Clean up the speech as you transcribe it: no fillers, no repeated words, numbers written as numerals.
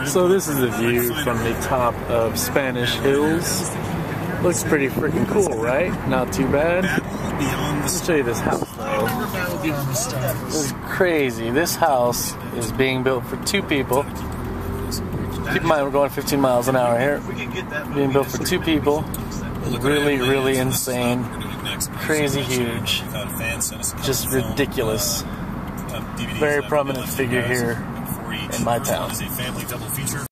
So this is the view from the top of Spanish Hills. Looks pretty freaking cool, right? Not too bad. Let's show you this house though. This is crazy. This house is being built for 2 people. Keep in mind we're going 15 miles an hour here. Being built for 2 people. Really, really insane. Crazy huge. Just ridiculous. Very prominent figure here in my town.